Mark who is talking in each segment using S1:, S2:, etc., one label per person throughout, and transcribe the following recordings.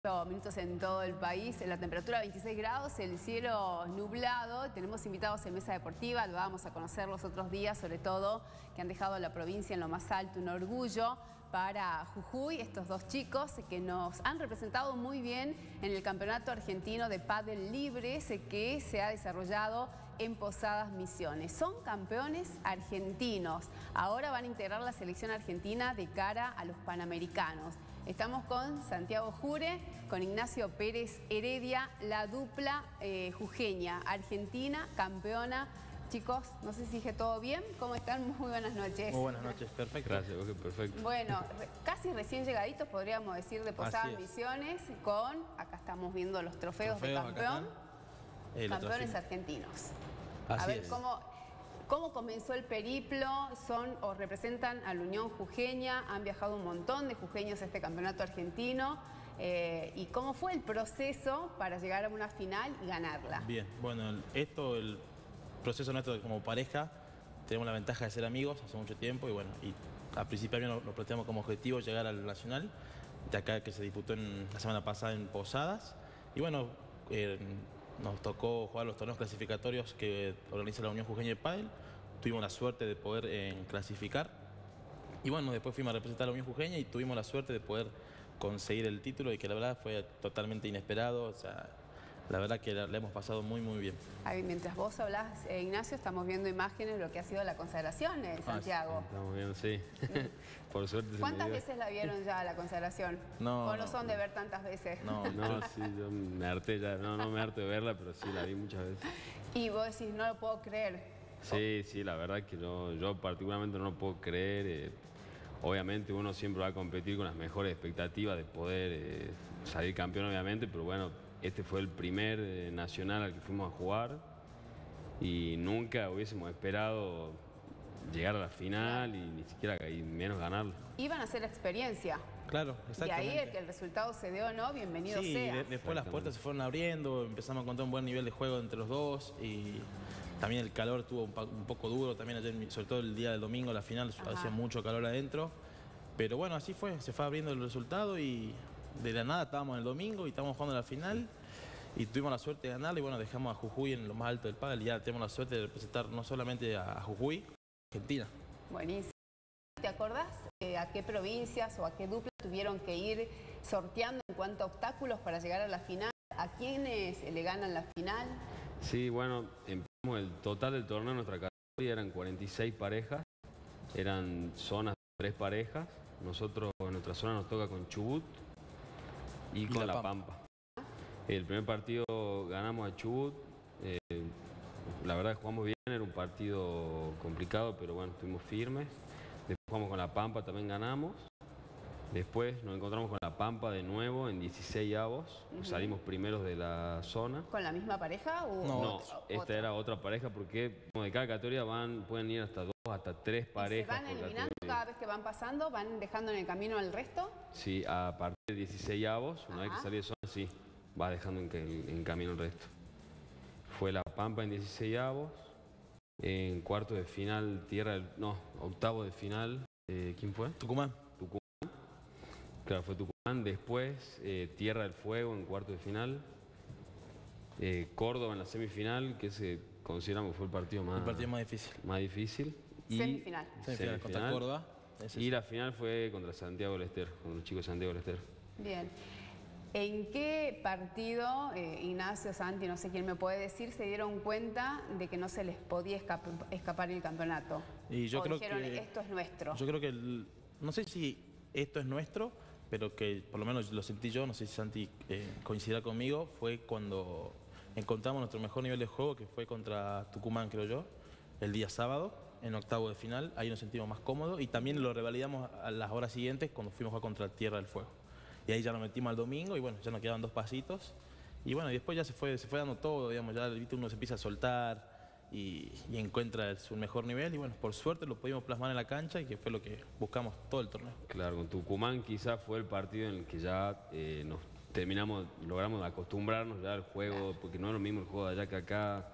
S1: Minutos en todo el país, la temperatura 26 grados, el cielo nublado. Tenemos invitados en Mesa Deportiva, lo vamos a conocer los otros días, sobre todo que han dejado a la provincia en lo más alto, un orgullo para Jujuy, estos dos chicos que nos han representado muy bien en el Campeonato Argentino de Pádel Libres que se ha desarrollado en Posadas Misiones. Son campeones argentinos, ahora van a integrar la selección argentina de cara a los Panamericanos. Estamos con Santiago Jure, con Ignacio Pérez Heredia, la dupla jujeña, argentina, campeona. Chicos, no sé si dije todo bien. ¿Cómo están? Muy buenas noches.
S2: Muy buenas noches, perfecto.
S3: Gracias, ok, perfecto.
S1: Bueno, casi recién llegaditos, podríamos decir, de Posadas Misiones, con, acá estamos viendo los trofeos de campeón, campeones argentinos.
S2: Así
S1: a ver,
S2: es.
S1: ¿Cómo comenzó el periplo? Son o representan a la Unión Jujeña, han viajado un montón de jujeños a este campeonato argentino. ¿Y cómo fue el proceso para llegar a una final y ganarla?
S2: Bien, bueno, el proceso nuestro como pareja, tenemos la ventaja de ser amigos hace mucho tiempo y bueno, y al principio nos planteamos como objetivo llegar al Nacional, de acá que se disputó la semana pasada en Posadas. Y bueno, nos tocó jugar los torneos clasificatorios que organiza la Unión Jujeña de Pádel. Tuvimos la suerte de poder clasificar. Y bueno, después fuimos a representar a la Unión Jujeña y tuvimos la suerte de poder conseguir el título y que la verdad fue totalmente inesperado. O sea, la verdad que le hemos pasado muy, muy bien.
S1: Ahí, mientras vos hablás, Ignacio, estamos viendo imágenes de lo que ha sido la consagración de Santiago.
S3: Estamos viendo, sí. Por suerte.
S1: ¿Cuántas veces la vieron ya la consagración?
S2: No,
S1: ¿O no son de ver tantas veces?
S2: No,
S3: sí, yo me harté ya. No me harté de verla, pero sí la vi muchas veces.
S1: Y vos decís, no lo puedo creer.
S3: Sí, la verdad que yo particularmente no lo puedo creer. Obviamente uno siempre va a competir con las mejores expectativas de poder salir campeón, obviamente, pero bueno, este fue el primer nacional al que fuimos a jugar y nunca hubiésemos esperado llegar a la final y ni siquiera y menos ganarlo.
S1: Iban a hacer experiencia.
S2: Claro, exactamente.
S1: Y ahí el que el resultado se dé o no, bienvenido
S2: sí,
S1: sea.
S2: Después las puertas se fueron abriendo, empezamos a encontrar un buen nivel de juego entre los dos y también el calor estuvo un poco duro, también ayer, sobre todo el día del domingo, la final, hacía mucho calor adentro. Pero bueno, así fue, se fue abriendo el resultado y de la nada estábamos en el domingo y estábamos jugando la final y tuvimos la suerte de ganarla y bueno, dejamos a Jujuy en lo más alto del pádel y ya tenemos la suerte de representar no solamente a Jujuy, Argentina.
S1: Buenísimo. ¿Te acordás a qué provincias o a qué dupla tuvieron que ir sorteando en cuanto a obstáculos para llegar a la final? ¿A quiénes le ganan la final?
S3: Sí, bueno, empezamos el total del torneo, nuestra categoría eran 46 parejas, eran zonas de 3 parejas. Nosotros en nuestra zona nos toca con Chubut y con La Pampa. El primer partido ganamos a Chubut, la verdad que jugamos bien, era un partido complicado, pero bueno, estuvimos firmes. Después jugamos con La Pampa, también ganamos. Después nos encontramos con La Pampa de nuevo en 16 avos, salimos primeros de la zona.
S1: ¿Con la misma pareja? O
S3: no, esta era otra pareja porque como de cada categoría pueden ir hasta 2, hasta 3 parejas.
S1: ¿Se van eliminando cada vez que van pasando? ¿Van dejando en el camino al resto?
S3: Sí, a partir de 16 avos, una vez que salí de zona, sí, va dejando en camino el resto. Fue La Pampa en 16 avos, en cuarto de final, octavo de final, ¿quién fue?
S2: Tucumán.
S3: Claro, fue Tucumán, después Tierra del Fuego en cuarto de final, Córdoba en la semifinal, que se consideramos fue el partido más difícil. Y
S1: semifinal
S2: contra Córdoba.
S3: Y la final fue contra Santiago del Estero, con los chicos de Santiago del Estero.
S1: Bien. ¿En qué partido, Ignacio, Santi, no sé quién me puede decir, se dieron cuenta de que no se les podía escapar el campeonato?
S2: Y yo creo
S1: dijeron,
S2: que
S1: esto es nuestro.
S2: Yo creo que, no sé si esto es nuestro, pero que por lo menos lo sentí yo, no sé si Santi coincidirá conmigo, fue cuando encontramos nuestro mejor nivel de juego, que fue contra Tucumán, creo yo, el día sábado, en octavo de final. Ahí nos sentimos más cómodos y también lo revalidamos a las horas siguientes cuando fuimos a jugar contra Tierra del Fuego. Y ahí ya nos metimos al domingo y bueno, ya nos quedaban 2 pasitos. Y bueno, y después ya se fue dando todo, digamos, ya uno se empieza a soltar y encuentra su mejor nivel. Y bueno, por suerte lo pudimos plasmar en la cancha y que fue lo que buscamos todo el torneo.
S3: Claro, con Tucumán quizás fue el partido en el que ya logramos acostumbrarnos ya al juego, porque no es lo mismo el juego de allá que acá.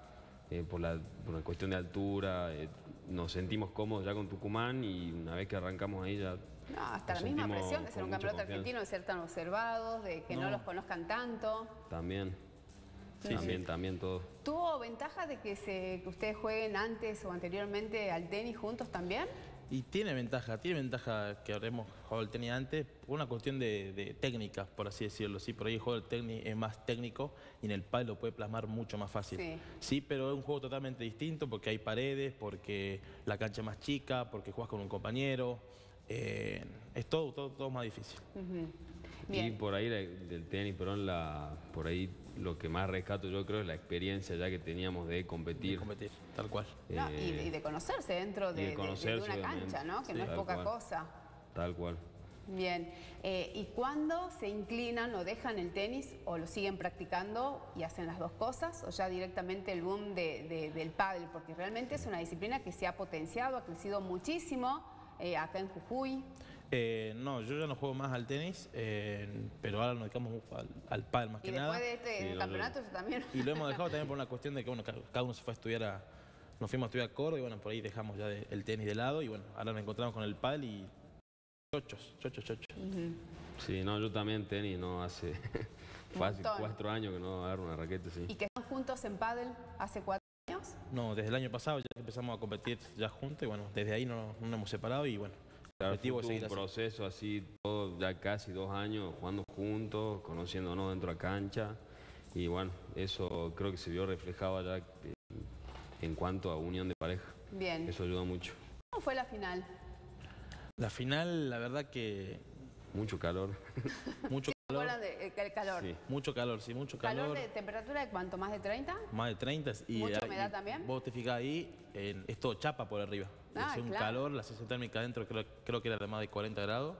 S3: por una cuestión de altura. Nos sentimos cómodos ya con Tucumán y una vez que arrancamos ahí ya...
S1: No, hasta la
S3: nos
S1: misma
S3: sentimos
S1: presión de ser
S3: con
S1: un
S3: mucha
S1: campeonato
S3: confianza.
S1: argentino, de ser tan observados, de que no los conozcan tanto.
S3: También,
S1: Sí,
S3: también todo.
S1: ¿Tuvo ventaja de que ustedes jueguen antes o anteriormente al tenis juntos también?
S2: Y tiene ventaja que habremos jugado el tenis antes, por una cuestión de técnica, por así decirlo. Sí, por ahí el juego del tenis es más técnico y en el pádel lo puede plasmar mucho más fácil. Sí, pero es un juego totalmente distinto porque hay paredes, porque la cancha es más chica, porque juegas con un compañero. Es todo más difícil.
S3: Y por ahí del tenis, pero por ahí lo que más rescato yo creo es la experiencia ya que teníamos de competir.
S2: De competir, tal cual.
S1: No, y de conocerse dentro de una cancha, ¿no? Que no es poca cosa.
S3: Tal cual.
S1: Bien. ¿Y cuándo se inclinan o dejan el tenis o lo siguen practicando y hacen las dos cosas? ¿O ya directamente el boom del pádel? Porque realmente es una disciplina que se ha potenciado, ha crecido muchísimo acá en Jujuy.
S2: No, yo ya no juego más al tenis, pero ahora nos dedicamos al pádel más que nada.
S1: Y después de este campeonato eso también.
S2: Y lo hemos dejado también por una cuestión de que bueno, cada uno se fue a estudiar nos fuimos a estudiar Córdoba y bueno, por ahí dejamos ya el tenis de lado y bueno, ahora nos encontramos con el pádel y chochos.
S3: Sí, no, yo también tenis, no hace fácil 4 años que no agarro una raqueta, sí.
S1: ¿Y que están juntos en pádel hace 4 años?
S2: No, desde el año pasado ya empezamos a competir ya juntos y bueno, desde ahí no nos hemos separado y bueno.
S3: Claro, fue un proceso así, todo, ya casi 2 años jugando juntos, conociéndonos dentro de la cancha y bueno, eso creo que se vio reflejado ya en cuanto a unión de pareja.
S1: Bien.
S3: Eso ayudó mucho.
S1: ¿Cómo fue la final?
S2: La final, la verdad que...
S3: Mucho calor.
S2: Mucho calor.
S1: ¿El calor?
S2: Sí, mucho calor.
S1: ¿Calor de temperatura de cuánto? ¿Más de 30?
S2: Más de 30. Y
S1: ¿Mucha humedad también?
S2: Vos te fijás ahí, es todo chapa por arriba. Es un calor, la sensación térmica adentro creo que era de más de 40 grados.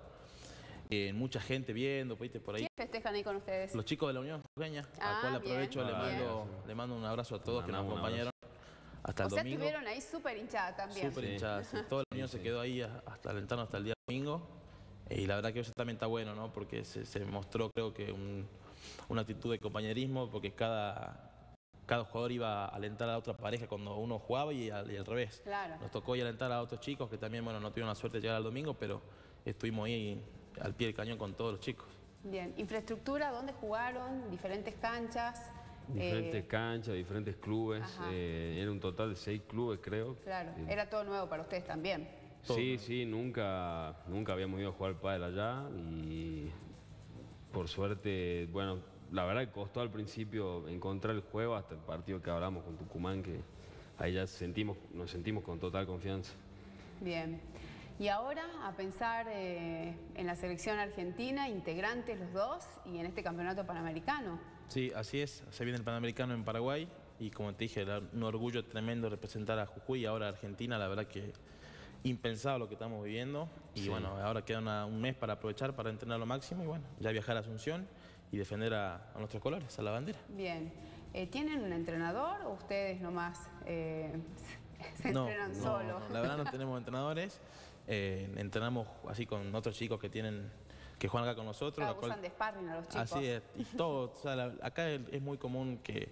S2: Mucha gente viendo, ¿viste? Por ahí.
S1: ¿Quién festejan ahí con ustedes?
S2: Los chicos de la Unión Jujeña, al cual aprovecho, le mando un abrazo a todos que nos acompañaron hasta el domingo.
S1: O sea, estuvieron ahí súper hinchadas también.
S2: Súper hinchadas, sí. Toda la Unión se quedó ahí hasta alentarnos hasta el día domingo. Y la verdad que eso también está bueno, ¿no? Porque se mostró, creo que, una actitud de compañerismo, porque cada jugador iba a alentar a la otra pareja cuando uno jugaba y al revés.
S1: Claro.
S2: Nos tocó ir a alentar a otros chicos que también, bueno, no tuvieron la suerte de llegar al domingo, pero estuvimos ahí al pie del cañón con todos los chicos.
S1: Bien. ¿Infraestructura? ¿Dónde jugaron? ¿Diferentes canchas?
S3: Diferentes canchas, diferentes clubes. Era un total de 6 clubes, creo.
S1: Claro. Era todo nuevo para ustedes también.
S3: Sí, nunca habíamos ido a jugar pádel allá y por suerte, bueno, la verdad que costó al principio encontrar el juego hasta el partido que hablamos con Tucumán, que ahí ya nos sentimos con total confianza.
S1: Bien. Y ahora a pensar en la selección argentina, integrantes los dos, y en este campeonato panamericano.
S2: Sí, así es. Se viene el Panamericano en Paraguay y como te dije, un orgullo tremendo representar a Jujuy y ahora a Argentina, la verdad que impensado lo que estamos viviendo y bueno, ahora queda un mes para aprovechar, para entrenar lo máximo y bueno, ya viajar a Asunción y defender a nuestros colores, a la bandera.
S1: Bien. ¿Tienen un entrenador o ustedes nomás se entrenan solos?
S2: No, la verdad no tenemos entrenadores, entrenamos así con otros chicos que juegan acá con nosotros.
S1: Claro, usan de sparring a los chicos.
S2: Así es, y todo, o sea, acá es muy común que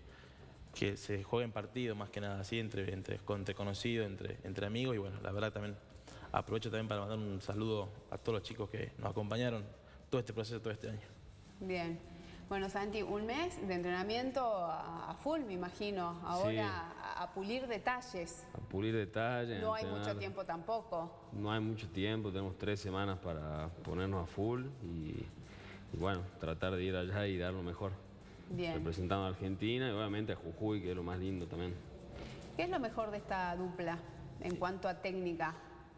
S2: se jueguen partidos más que nada así entre conocidos, entre amigos y bueno, la verdad también aprovecho también para mandar un saludo a todos los chicos que nos acompañaron todo este proceso, todo este año.
S1: Bien. Bueno, Santi, un mes de entrenamiento a full, me imagino. Ahora a pulir detalles.
S3: A pulir detalles.
S1: No hay mucho tiempo tampoco.
S3: No hay mucho tiempo, tenemos 3 semanas para ponernos a full y bueno, tratar de ir allá y dar lo mejor.
S1: Bien.
S3: Representando a Argentina y obviamente a Jujuy, que es lo más lindo también.
S1: ¿Qué es lo mejor de esta dupla en cuanto a técnica?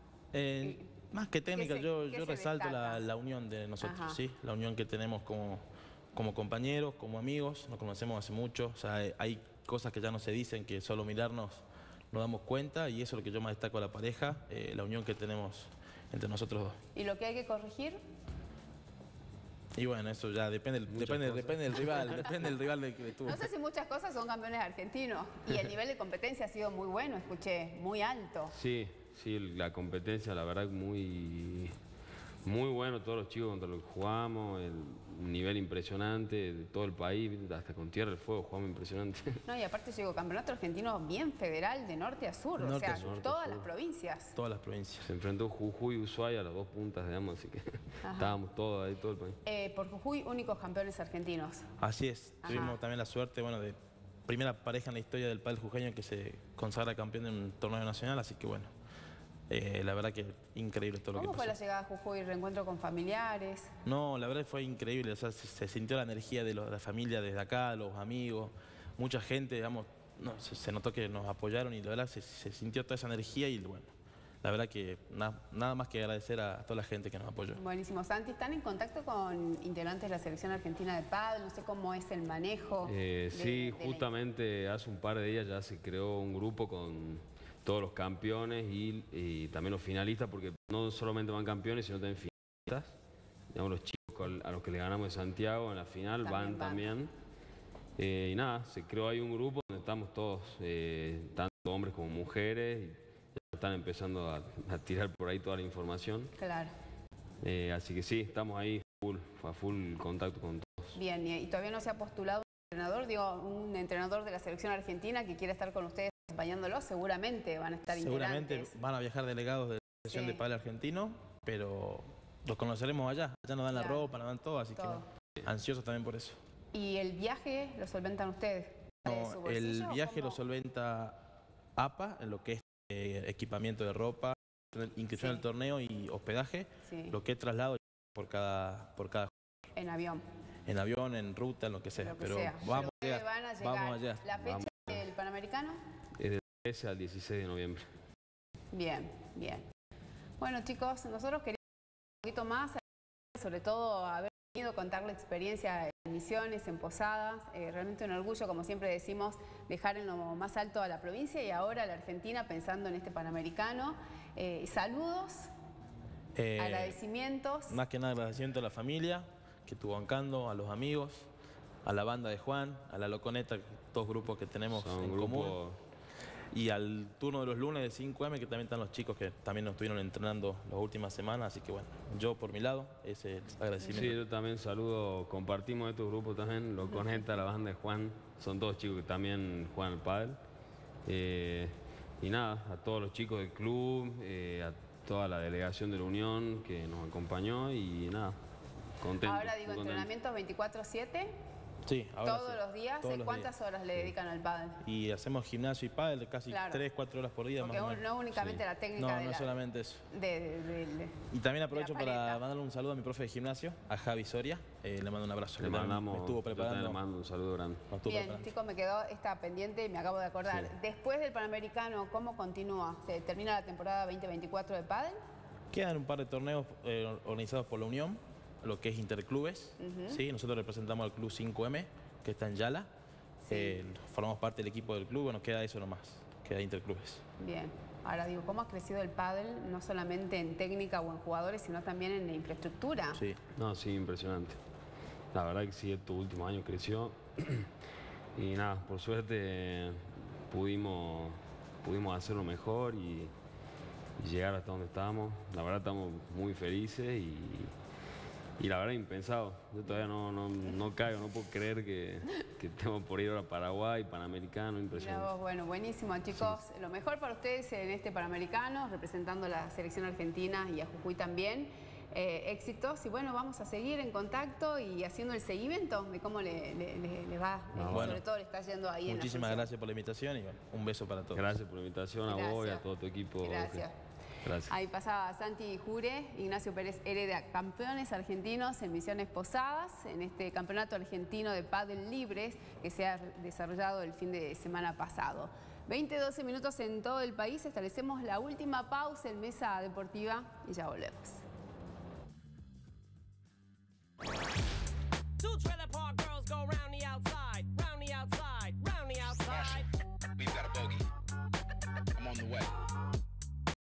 S2: Más que técnica, yo resalto
S1: destaca?
S2: la unión de nosotros, ¿sí? La unión que tenemos como compañeros, como amigos, nos conocemos hace mucho, o sea, hay cosas que ya no se dicen, que solo mirarnos nos damos cuenta y eso es lo que yo más destaco a la pareja, la unión que tenemos entre nosotros dos.
S1: ¿Y lo que hay que corregir?
S2: Y bueno, eso ya depende del rival de tu.
S1: No sé si muchas cosas son campeones argentinos y el nivel de competencia ha sido muy bueno, escuché, muy alto.
S3: Sí, la competencia la verdad muy bueno, todos los chicos contra los que jugamos, un nivel impresionante de todo el país, hasta con Tierra del Fuego jugamos impresionante.
S1: No, y aparte llegó campeonato argentino bien federal de norte a sur, o sea, todas las provincias.
S2: Todas las provincias.
S3: Se enfrentó Jujuy y Ushuaia a las 2 puntas, digamos, así que estábamos todos ahí, todo el país.
S1: Por Jujuy, únicos campeones argentinos.
S2: Así es, tuvimos también la suerte, bueno, de primera pareja en la historia del pádel jujeño que se consagra campeón en un torneo nacional, así que bueno, la verdad que increíble todo lo que pasó.
S1: ¿Cómo fue la llegada a Jujuy? ¿Reencuentro con familiares?
S2: No, la verdad fue increíble, o sea, se sintió la energía de la familia desde acá, los amigos, mucha gente, digamos, no, se notó que nos apoyaron y la verdad se sintió toda esa energía y bueno, la verdad que nada más que agradecer a toda la gente que nos apoyó.
S1: Buenísimo. Santi, ¿están en contacto con integrantes de la selección argentina de pádel? No sé cómo es el manejo.
S3: Sí, justamente hace un par de días ya se creó un grupo con todos los campeones y también los finalistas, porque no solamente van campeones, sino también finalistas. Digamos, los chicos a los que le ganamos de Santiago en la final van también. Y nada, se creó ahí un grupo donde estamos todos, tanto hombres como mujeres, y ya están empezando a tirar por ahí toda la información.
S1: Claro.
S3: Así que sí, estamos ahí a full contacto con todos.
S1: Bien, y todavía no se ha postulado un entrenador, digo, un entrenador de la selección argentina que quiera estar con ustedes acompañándolos, seguramente van a estar
S2: seguramente
S1: integrantes.
S2: Van a viajar delegados de la selección de pádel argentino, pero los conoceremos allá nos dan la ropa, nos dan todo, así que ansiosos también por eso.
S1: ¿Y el viaje lo solventan ustedes?
S2: No, el viaje lo solventa APA, en lo que es equipamiento de ropa, inscripción del torneo y hospedaje, lo que es traslado por cada
S1: en avión.
S2: En avión, en ruta, en lo que sea. Pero vamos allá.
S1: ¿La fecha del Panamericano?
S3: Es del 13 al 16 de noviembre.
S1: Bien, bien. Bueno, chicos, nosotros queríamos un poquito más, sobre todo haber venido a contar la experiencia en Misiones, en Posadas. Realmente un orgullo, como siempre decimos, dejar en lo más alto a la provincia y ahora a la Argentina pensando en este Panamericano. Saludos, agradecimientos.
S2: Más que nada agradecimiento a la familia que estuvo bancando, a los amigos, a la banda de Juan, a la Loconeta, dos grupos que tenemos en común. Y al turno de los lunes de 5M, que también están los chicos que también nos estuvieron entrenando las últimas semanas. Así que bueno, yo por mi lado, ese es el agradecimiento.
S3: Sí, yo también saludo, compartimos estos grupos también, Loconeta, la banda de Juan, son todos chicos que también juegan al pádel. Y nada, a todos los chicos del club, a toda la delegación de la Unión que nos acompañó y nada, contento.
S1: Ahora digo, entrenamientos 24/7.
S2: Sí, ahora
S1: ¿Todos los días? ¿Cuántas horas le dedican al pádel?
S2: Y hacemos gimnasio y pádel casi 3-4 horas por día.
S1: Porque
S2: más o menos.
S1: No únicamente la técnica.
S2: No solamente eso.
S1: Y
S2: también aprovecho para mandarle un saludo a mi profe de gimnasio, a Javi Soria. Le mando un abrazo.
S3: Le
S2: estuvo preparando.
S3: Le mando un saludo grande.
S1: Bien, chicos, me quedó esta pendiente y me acabo de acordar. Sí. Después del Panamericano, ¿cómo continúa? ¿Se termina la temporada 2024 de pádel?
S2: Quedan un par de torneos organizados por la Unión, lo que es interclubes. ¿Sí? Nosotros representamos al club 5M, que está en Yala. Formamos parte del equipo del club, bueno, queda eso nomás, queda interclubes.
S1: Bien. Ahora digo, ¿cómo ha crecido el pádel, no solamente en técnica o en jugadores, sino también en la infraestructura?
S3: Sí, no, sí, impresionante. La verdad que sí, estos últimos años creció. Y nada, por suerte pudimos hacerlo mejor y llegar hasta donde estamos. La verdad estamos muy felices y la verdad impensado. Yo todavía no caigo, no puedo creer que estemos por ir ahora a Paraguay, Panamericano, impresionante.
S1: Bueno, buenísimo, chicos. Sí. Lo mejor para ustedes en este Panamericano, representando a la selección argentina y a Jujuy también. Éxitos y bueno, vamos a seguir en contacto y haciendo el seguimiento de cómo le va, sobre todo le está yendo ahí.
S2: Muchísimas gracias por la invitación y bueno, un beso para todos.
S3: Gracias por la invitación a vos y a todo tu equipo.
S1: Gracias.
S3: Gracias.
S1: Ahí pasaba Santi Jure, Ignacio Pérez Hereda, campeones argentinos en Misiones Posadas, en este campeonato argentino de pádel libres que se ha desarrollado el fin de semana pasado. 20-12 minutos en todo el país, establecemos la última pausa en Mesa Deportiva y ya volvemos.